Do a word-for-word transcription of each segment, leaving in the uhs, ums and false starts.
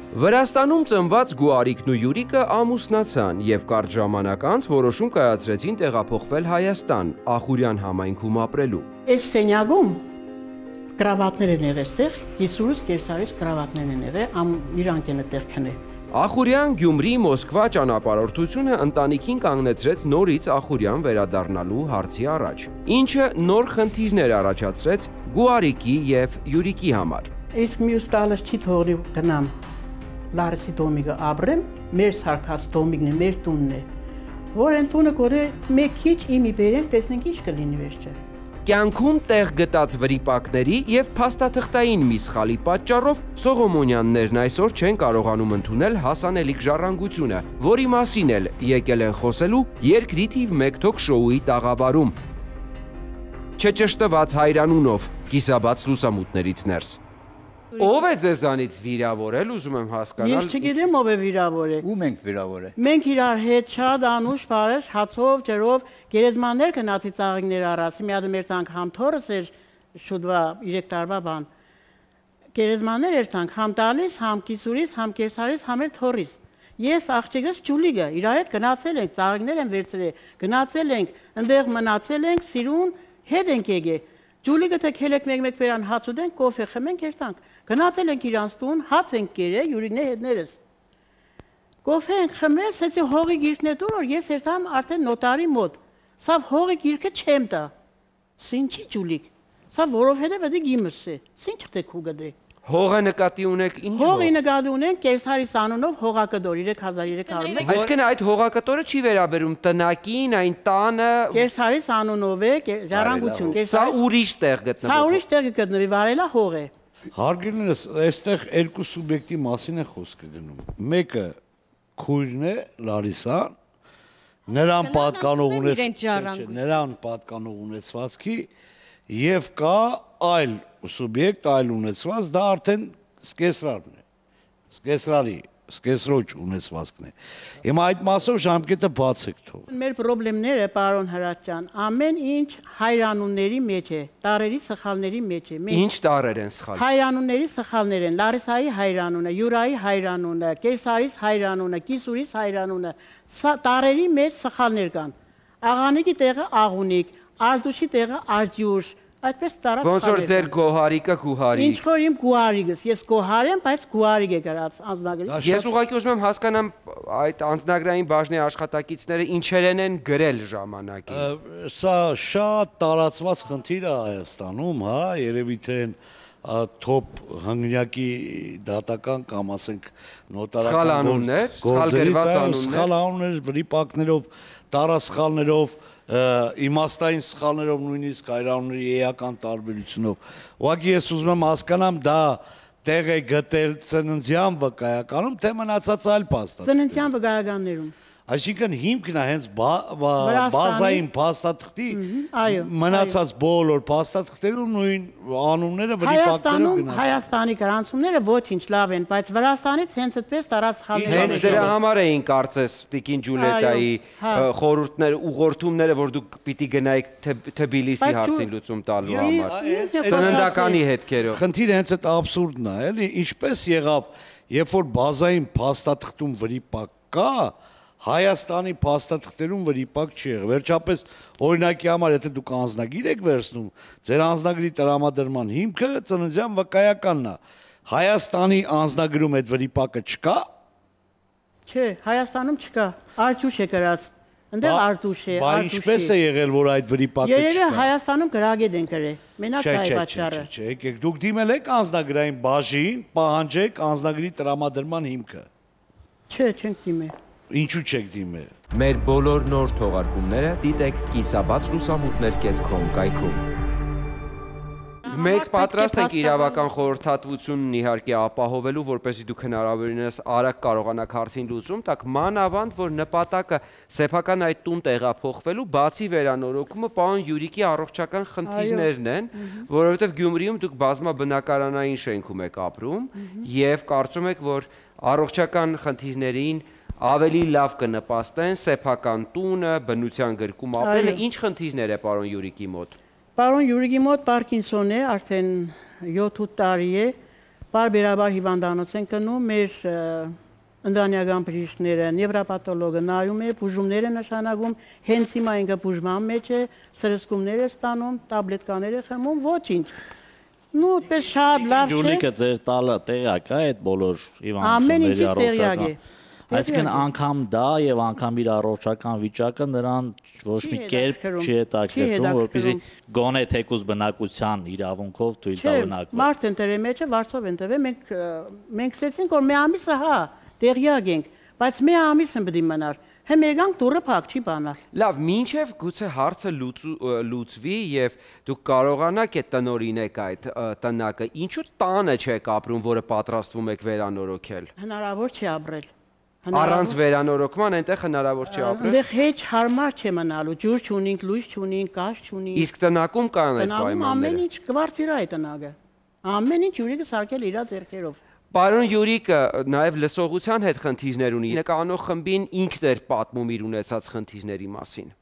Վրաստանում ծնված Գուարիկն ու Յուրիկը ամուսնացան և կարճ ժամանակ անց որոշում կայացրեցին տեղափոխվել Հայաստան, Ախուրյան համայնքում ապրելու։ Այս սենյակում կրավատներ են եղել ստեղ, կիսուրս կերսարից կրավատներ են եղել, իրանք են այդտեղ քնել։ Ախուրյան Գյումրի Մոսկվա ճանապարհորդությունը ընտանիքին կանգնեցրեց նորից Ախուրյան վերադառնալու հարցի առաջ, ինչը նոր խնդիրներ առաջացրեց Գուարիկի և Յուրիկի համար։ Իսկ մյուս տալս չի թողնի գնամ Լարիսի տոմիկը ապրեմ, մեր սարքած տոմիկն է, մեր տունն է, որ են տունը կորե մեկ քիչ իմի բերենք, տեսնենք ինչ կլինի վերջը։ Կյանքում տեղ գտած վրիպակների և փաստաթղթային մի սխալի պատճառով Սողոմոնյաններն այսօր չեն կարողանում ընդունել հասանելիք ժառանգությունը, որի մասին էլ եկել են խոսելու երկրի թիվ մեկ թոք շոուի տաղավարում։ Չճշտված հայրանունով, կիսաբաց լուսամուտներից ներս։ Ով է ձեզանից վիրավորել, ուզում եմ հասկանալ։ Ես չգիտեմ ով է վիրավորել։ Ում ենք վիրավորել։ Մենք իրար հետ շատ անուշ բարեր, հացով, ջրով, գերեզմաններ գնացի ծաղիկներ առասի, մի հատ մեր տանք համ թորս էր շուտվա երեք տարվա բան։ Գերեզմաններ էր տանք համ տալիս, համ կիսուրից, համ կերսարից, համ էլ թորից։ Ես աղջիկս Ջուլիգը իր հետ գնացել ենք, ծաղիկներ են վերցրել, գնացել ենք, այնտեղ մնացել ենք, սիրուն հետ ենք եկել։ Ջուլիգը թե քելեք մեկ-մեկ վերան հաց ուտենք, կոֆե խմենք երթանք։ Գնացել ենք իրանց տուն, հաց ենք կերել, Յուրիկն է հետներս։ Կոֆե ենք խմել, ասեցի հողի գիրքն է դուր, ես երթամ արդեն նոտարի մոտ։ Սա հողի գիրքը չեմ տա։ Սինչի Ջուլիկ։ Սա որովհետև դա գիմս է։ Սինչ տեք ու գդե։ Հողը նկատի ունեք ինչ։ Հողի նկատի ունենք Կերսարիս անունով հողակտոր երեք հազար երեք հարյուր։ Այսինքն այդ հողակտորը չի վերաբերում տնակին, այն տանը։ Կերսարիս անունով է ժառանգություն։ Սա ուրիշ տեղ գտնվում։ Սա ուրիշ տեղ գտնվի, վարելա հող է։ Հարգելներս, այստեղ երկու սուբյեկտի մասին է խոսքը գնում։ Մեկը քույրն է, Լարիսան, նրան պատկանող ունեցվածքի, նրան պատկանող ունեցվածքի եւ կա այլ սուբյեկտ, այլ ունեցված, դա արդեն սկեսրարն է, սկեսրարի, սկեսրոջ ունեցվածքն է։ Հիմա այդ մասով ժամկետը բաց եք թողել։ Մեր պրոբլեմները, պարոն Հրաչյան, ամեն ինչ հայրանունների մեջ է, տարերի սխալների մեջ է։ Ինչ տարեր են սխալ։ Հայրանունների սխալներ են, Լարիսայի հայրանունը, Յուրայի հայրանունը, Կերսարիս հայրանունը, Կիսուրիս հայրանունը, տարերի մեջ սխալներ կան։ Աղանիկի տեղը Աղունիկ, Արտուշի տեղը Արտյուշ, այդպես տարած Ոնց որ ձեր Գոհարիկը Գուհարիկ։ Ինչ որ իմ Գուհարիկս, ես Գոհար եմ, բայց Գուհարիկ է գրած անձնագրի։ Ես ուղղակի ուզում եմ հասկանամ այդ անձնագրային բաժնի աշխատակիցները ինչերեն են գրել ժամանակին։ Սա շատ տարածված խնդիր է Հայաստանում, հա, երևի թե թոփ հանգնյակի դատական կամ ասենք նոտարական գործերից, սխալ անուններ, վրիպակներով, տարասխալներով, իմաստային սխալներով, նույնիսկ հայրանունների էական տարբերությունով։ Ուղղակի ես ուզում եմ հասկանամ դա տեղ է գտել ծննդյան վկայականում, թե մնացած այլ փաստաթղթերում։ Ծննդյան վկայականներում։ Այսինքն հիմքն է հենց բազային փաստաթղթի մնացած բոլոր փաստաթղթերում նույն անունները վրիպակներով գնացել։ Հայաստանի գրանցումները ոչինչ լավ են, բայց Վրաստանից հենց այդպես տարածքներ։ Հենց դրա համար էին կարծես Տիկին Ջուլիետայի խորհուրդները, ուղղորդումները, որ դուք պիտի գնայիք Թբիլիսի հարցին լուծում տալու համար։ Ծննդականի հետքերով։ Խնդիրը հենց այդ աբսուրդն է, էլի, ինչպես եղավ, երբ որ բազային փաստաթղթում վրիպակ կա, Հայաստանի փաստաթղթերում վրիպակ չի եղել։ Վերջապես օրինակի համար, եթե դուք անձնագիր եք վերցնում, ձեր անձնագրի տրամադրման հիմքը ծննդյան վկայականն է։ Հայաստանի անձնագրում այդ վրիպակը չկա։ Չէ, Հայաստանում չկա։ Արտուշ է գրած։ Այնտեղ Արտուշ է, Բա ինչպես է եղել, որ այդ վրիպակը չկա։ Երևի Հայաստանում գրագետ են գրել։ Մենակ դա է պատճառը։ Չէ, եկեք, դուք դիմել եք անձնագրային բաժին, պահանջեք անձնագրի տրամադրման հիմքը։ Չէ, չենք դիմել։ Ինչու չեք դիմել։ Մեր բոլոր նոր թողարկումները դիտեք կիսաբաց լուսամուտներ կետ կոմ կայքում։ Մենք պատրաստ ենք իրավական խորհրդատվությունն իհարկե ապահովելու, որպեսզի դուք հնարավորինս արագ կարողանաք հարցին լուծում տակ, մանավանդ, որ նպատակը սեփական այդ տուն տեղափոխվելու բացի վերանորոգումը պարոն Յուրիկի առողջական խնդիրներն են, որովհետև Գյումրիում դուք բազմաբնակարանային շենքում եք ապրում եւ կարծում եք, որ առողջական խնդիրներին ավելի լավ կնպաստեն սեփական տունը, բնության գրկում ապրելը, ինչ խնդիրներ է պարոն Յուրիկի մոտ։ Պարոն Յուրիկի մոտ Պարկինսոն է, արդեն յոթ տարի է, բարբերաբար հիվանդանոց են գնում, մեր ընտանեկան բժիշկները, նևրոպաթոլոգը նայում է, բուժումներ է նշանակում, հենց հիմա ինքը բուժման մեջ է, սրսկումներ է ստանում, տաբլետկաներ է խմում, ոչինչ։ Ну, պես շատ լավ չէ։ Ջունիկը ձեր տալը տեղյակ է այդ բոլոր ամեն հիվանդությունների ինչից տեղյակ է։ Այսինքն անգամ դա եւ անգամ իր առողջական վիճակը նրան ոչ մի կերպ չի հետաքրքրում, որպեսզի գոնե թեկուզ բնակության իրավունքով թույլ տա բնակվել։ Մարդ ընտրի մեջը վարձով են տվել, մենք մենք ասեցինք, որ մի ամիսը հա, տեղյակ ենք, բայց մի ամիսը պետք է մնար։ Հեմ եկանք դուրը փակ չի բանալ։ Լավ, մինչև գուցե հարցը լուծվի եւ դուք կարողանաք այդ տնօրինեք այդ տնակը, ինչու տանը չեք ապրում, որը պատրաստվում եք վերանորոգել։ Հնարավոր չի ապրել։ Առանց վերանորոգման այնտեղ հնարավոր չի ապրել։ Այնտեղ հեչ հարմար չէ մնալու, ջուր չունենք, լույս չունենք, գազ չունենք։ Իսկ տնակում կան այդ պայմանները։ Ամեն ինչ կվարձիրա է տնակը։ Ամեն ինչ յուրիկը սարքել իր ձեռքերով։ Պարոն Յուրիկը նաև լսողության հետ խնդիրներ ունի։ Նկարահանող խմբին ինքն էր պատմում իր ունեցած խնդիրների մասին։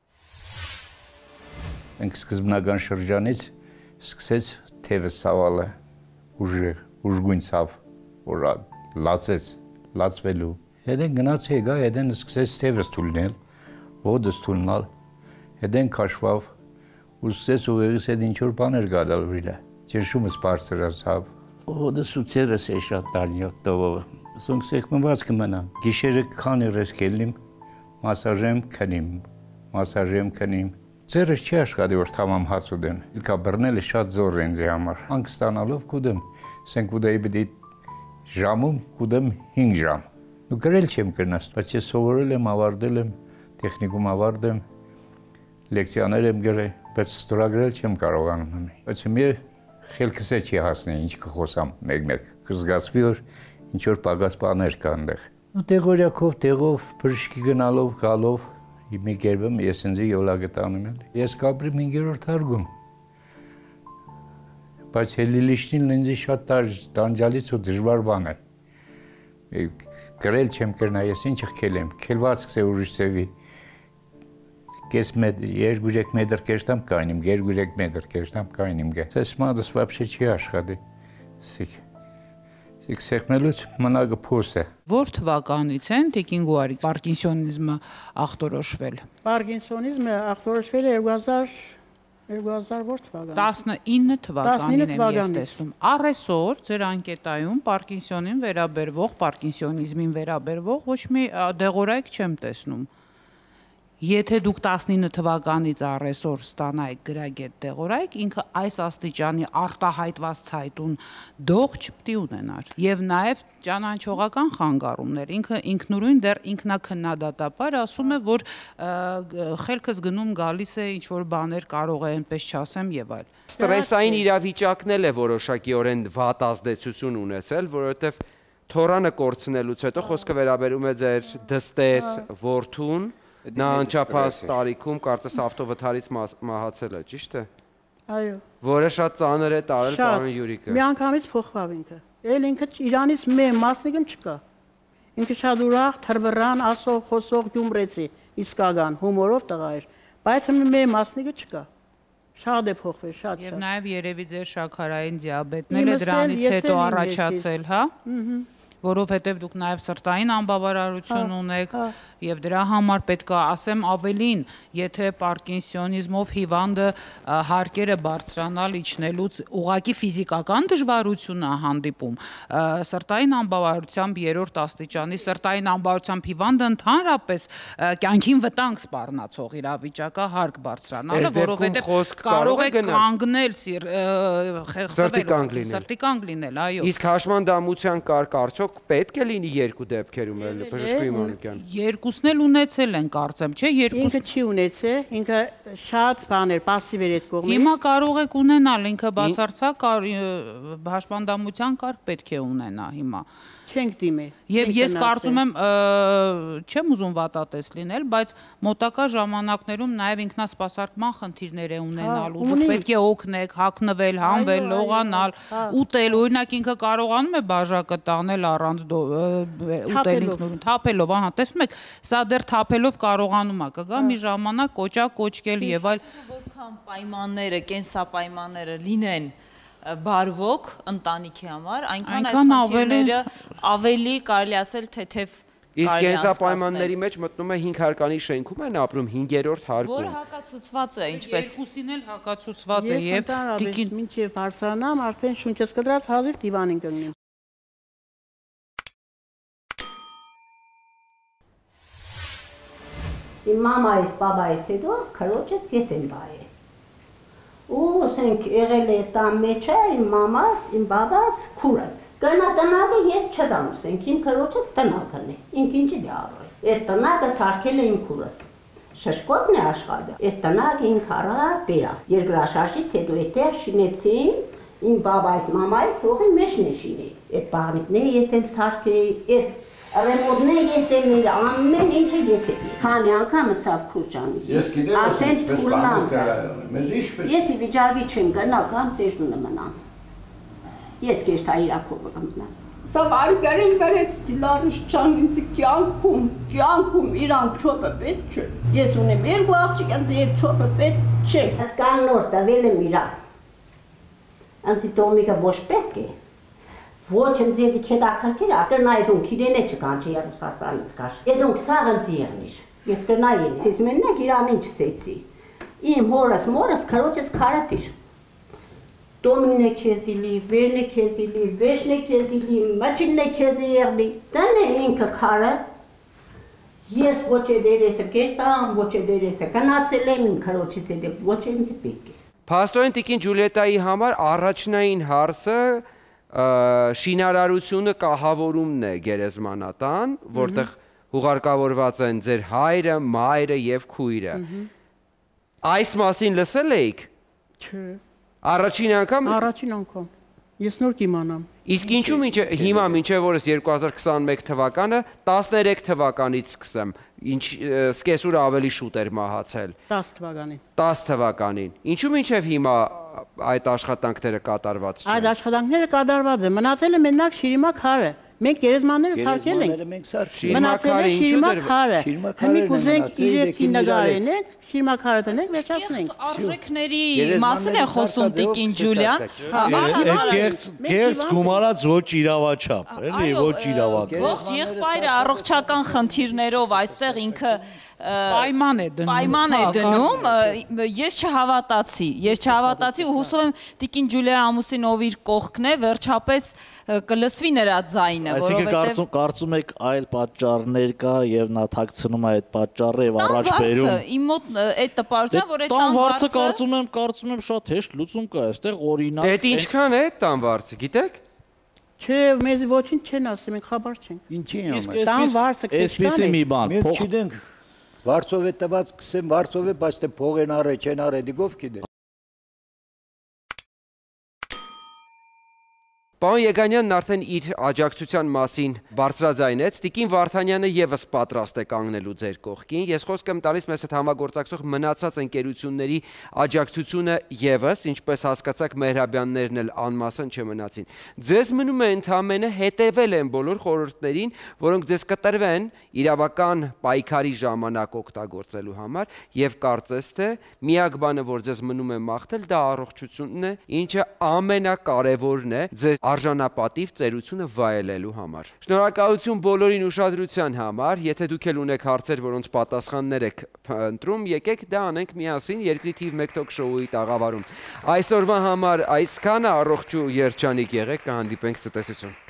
Մենք սկզբնական շրջանից սկսեց թևս ցավալը, ուժեղ, ուժգույն ցավ, որ լացեց, լացվելու։ Հետեն գնաց եկա, հետեն սկսեց թևս թուլնել, ոտս թուլնալ, հետեն քաշվավ, ու սկսեց ուղեղից հետ ինչ-որ բաներ գալալ վրա։ Ճնշումս բարձրացավ։ Ոտս ու ցերս է շատ դարնյակ տովով։ Սոնք սեղմված կմնամ։ Գիշերը քանի ռես կելնիմ, մասաժեմ քնիմ, մասաժեմ քնիմ։ Ցերս չի աշխատի որ թամամ հաց ուդեմ։ Իլքա բռնելը շատ զոր է ինձ համար։ Հանք ստանալով կուդեմ, սենք ուդեի բդի ժամում կուդեմ հինգ ժամ։ Ու գրել չեմ կրնաս, բայց ես սովորել եմ, ավարտել եմ, տեխնիկում ավարտեմ, լեկցիաներ եմ գրել, բայց ստորագրել չեմ կարողանում։ Բայց մի խելքս է չի հասնի, ինչ կխոսամ մեկ-մեկ, կզգացվի, որ ինչ-որ պագած բաներ կա այնտեղ։ Ու տեղորյակով, տեղով, բժշկի գնալով, գալով, մի կերպում ես ինձ յոլա գտանում եմ։ Ես կապրիմ հինգերորդ հարգում։ Բայց հելիլիշնին ինձ շատ տանջալից ու դժվար բան է։ Գրել չեմ կրնա, ես ինչ խքել եմ, քելվածքս է ուրիշ ծևի։ Կես երկու-երեք մետր կերտամ կայնիմ, երկու-երեք մետր կերտամ կայնիմ գե։ Ես մադս վաբշե չի աշխատի։ Սիկ։ Սիկ սեղմելուց մնագը փոս է։ Որ թվականից են Տիկին Գուարիկ պարկինսոնիզմը ախտորոշվել։ Պարկինսոնիզմը ախտորոշվել է երկու հազար որ թվականին։ տասնինը թվականին եմ ես տեսնում։ Առեսօր ձեր անկետայում պարկինսոնին վերաբերվող, պարկինսոնիզմին վերաբերվող ոչ մի դեղորայք չեմ տեսնում։ Եթե դուք տասնինը թվականից առեսօր ստանայիք գրագետ դեղորայք, ինքը այս աստիճանի արտահայտված ցայտուն դող չպետք ունենար։ Եվ նաև ճանաչողական խանգարումներ։ Ինքը ինքնուրույն դեռ ինքնակննադատաբար ասում է, որ խելքս գնում գալիս է ինչ-որ բաներ կարող է այնպես չասեմ եւ այլ։ Ստրեսային իրավիճակն էլ է որոշակիորեն վատ ազդեցություն ունեցել, որովհետեւ թորանը կորցնելուց հետո խոսքը վերաբերում է ձեր դստեր որդուն։ Նա անչափահաս տարիքում կարծես ավտովթարից մահացել է, ճիշտ է։ Այո։ Որը շատ ծանր է տարել պարոն Յուրիկը։ Մի անգամից փոխվավ ինքը։ Էլ ինքը իրանից մի մասնիկում չկա։ Ինքը շատ ուրախ, թրբռան, ասող, խոսող գյումրեցի, իսկական հումորով տղա էր, բայց մի մասնիկը չկա։ Շատ է փոխվել, շատ շատ։ Եվ նաև երևի ձեր շաքարային դիաբետն էլ է դրանից հետո առաջացել, հա։ Ահա որովհետև դուք նաև սրտային անբավարարություն ունեք եւ դրա համար պետք է ասեմ ավելին, եթե պարկինսոնիզմով հիվանդը հարկերը բարձրանալ իջնելուց ուղղակի ֆիզիկական դժվարություն է հանդիպում, սրտային անբավարարությամբ երրորդ աստիճանի սրտային անբավարարությամբ հիվանդը ընդհանրապես կյանքին վտանգ սպառնացող իրավիճակա հարկ բարձրանալը, որովհետև կարող է կանգնել սրտի կանգ լինել, այո։ Իսկ հաշմանդամության կարգ արդյոք պետք է լինի երկու դեպքերում էլ բժշկի Մանուկյան։ Երկուսն էլ ունեցել են կարծեմ, չէ, երկուս։ Ինքը չի ունեցել, ինքը շատ բաներ пассив էր այդ կողմից։ Հիմա կարող եք ունենալ, ինքը բացարձակ հաշմանդամության կարգ պետք է ունենա հիմա։ Չենք դիմի։ Եվ ես կարծում եմ, չեմ ուզում վատատես լինել, բայց մոտակա ժամանակներում նաև ինքնասպասարկման խնդիրներ է ունենալու։ Դուք պետք է օգնեք, հագնվել, հանվել, լողանալ, ուտել, օրինակ ինքը կարողանում է բաժակը տանել առանց ուտել ինքնուրույն, թափելով, ահա, տեսնում եք, սա դեռ թափելով կարողանում է, կգա մի ժամանակ կոճակ կոճկել եւ այլ։ Որքան պայմանները, կենսապայմանները լինեն բարվոք ընտանիքի համար, այնքան այս խնդիրները ավելի կարելի ասել թեթև Իսկ կենսապայմանների մեջ մտնում է հինգ հարկանի շենքում են ապրում հինգերորդ հարկում։ Որը հակացուցված է, ինչպես երկուսին էլ հակացուցված է եւ տիկին մինչեւ բարձրանամ արդեն շունչս կտրած հազիվ դիվանին կգնեմ։ Իմ մամայից, բաբայից հետո քրոջս ես եմ բայել։ Ու ասենք եղել է տան մեջը իմ մամաս, իմ բաբաս, քուրս։ Գնա տնագը ես չդամ ասենք, իմ քրոջս տնագն է, ինք ինչի դե առել։ Այդ տնագը սարքել է իմ քուրս։ Շշկոտն է աշխատը։ Այդ տնագը ինք առավ, բերավ։ Երկրաշարժից հետո այդտեղ շինեցին իմ բաբայից, մամայից, ողի մեջն է շինել։ Այդ բաղնիկները ես եմ սարքել, այդ Ռեմոդներ ես եմ իր ամեն ինչը ես եմ։ Քանի անգամ սավ քուրջանի։ Ես գիտեմ, արդեն թուլնամ։ մեզ ի՞նչ։ Ես ի վիճակի չեմ գնա կամ ծերունը մնամ։ Ես կերտա իրակովը կմտնամ։ Սա բարիկարին վերեց սիլարիշ չան ինձ կյանքում, կյանքում իրան չոպը պետք չէ։ Ես ունեմ երկու աղջիկ, ինձ այդ չոպը պետք չէ։ Այդ կան նոր տվել եմ իրան։ Անցի տոմիկը ոչ պետք է։ Ոչ ինձ եդի կետակրկիր, ակրնայի դունք իրեն է չկան չէ Ռուսաստանից կար։ Եդունք սաղ ինձ եղնիշ, ես կրնայի են, ես մեննակ իրանին չսեցի։ Իմ հորս մորս քրոջս քարատիր։ Դոմին է քեզիլի, վերն է քեզիլի, վեշն է քեզիլի, մաչինն է քեզի եղնի, դն է ինքը քարը։ Ես ոչ է դերեսը կերտամ, ոչ է դերեսը կնացել եմ իմ քրոջս հետ, ոչ է ինձ պետք է։ Փաստորեն տիկին Ջուլիետայի համար առաջնային հարցը շինարարությունը կահավորումն է գերեզմանատան, որտեղ հուղարկավորված են ձեր հայրը, մայրը եւ քույրը։ Այս մասին լսել եք։ Չէ։ Առաջին անգամ։ Առաջին անգամ։ Ես նոր կիմանամ։ Իսկ ինչու մինչե հիմա մինչև օրս երկու հազար քսաներեք թվականը տասներեք թվականից սկսեմ, ինչ սկեսուրը ավելի շուտ էր մահացել։ տաս թվականին։ տաս թվականին։ Ինչու մինչև հիմա այդ աշխատանքները կատարված չեն։ Այդ աշխատանքները կատարված են։ Մնացել է մենակ շիրիմա քարը։ Մենք գերեզմանները սարքել ենք։ Մնացել է շիրիմա քարը։ Հիմա կուզենք իրեքի նկարենք, շիրիմա քարը տնենք, վերջացնենք։ Արժեքների մասին է խոսում տիկին Ջուլիան։ Գերց գումարած ոչ իրավաչափ, էլի, ոչ իրավական։ Ողջ եղբայրը առողջական խնդիրներով այստեղ ինքը պայման է դնում։ Պայման է դնում, ես չհավատացի, ես չհավատացի ու հուսով եմ տիկին Ջուլիա ամուսին ով իր կողքն է, վերջապես կլսվի նրա ձայնը, որովհետև Այսինքն կարծում եք այլ պատճառներ կա եւ նա թաքցնում է այդ պատճառը եւ առաջ բերում։ Իմ մոտ այդ տպարությունն է, որ այդ տան վարձը կարծում եմ, կարծում եմ շատ հեշտ լուծում կա, այստեղ օրինակ։ Այդ ինչքան է այդ տան վարձը, գիտեք։ Չէ, մեզ ոչինչ չեն ասում, մենք խաբար չենք։ Ինչի՞ է։ Իսկ այսպեսի մի բան, մենք չգիտենք վարձով է տված, կսեմ վարձով է, բայց թե փող են առե, չեն առե, դիգով գիտե։ Պարոն Եգանյանն արդեն իր աջակցության մասին բարձրաձայնեց, տիկին Վարդանյանը եւս պատրաստ է կանգնելու ձեր կողքին։ Ես խոսք եմ տալիս մեզ հետ համագործակցող մնացած ընկերությունների աջակցությունը եւս, ինչպես հասկացաք, Մեհրաբյաններն էլ անմասն չմնացին։ Ձեզ մնում է ընդհանրապես հետևել են բոլոր խորհուրդներին, որոնք ձեզ կտրվեն իրավական պայքարի ժամանակ օգտագործելու համար, եւ կարծես թե միակ բանը, որ ձեզ մնում է մաղթել, դա առողջությունն է, ինչը ամենակարևորն է ձեր արժանապատիվ ծերությունը վայելելու համար։ Շնորհակալություն բոլորին ուշադրության համար, եթե դուք էլ ունեք հարցեր, որոնց պատասխաններ եք ընտրում, եկեք դա անենք միասին Երկրի թիվ մեկ թոք շոուի տաղավարում։ Այսօրվա համար այսքանը, առողջ ու երջանիկ եղեք, կհանդիպենք ցտեսություն։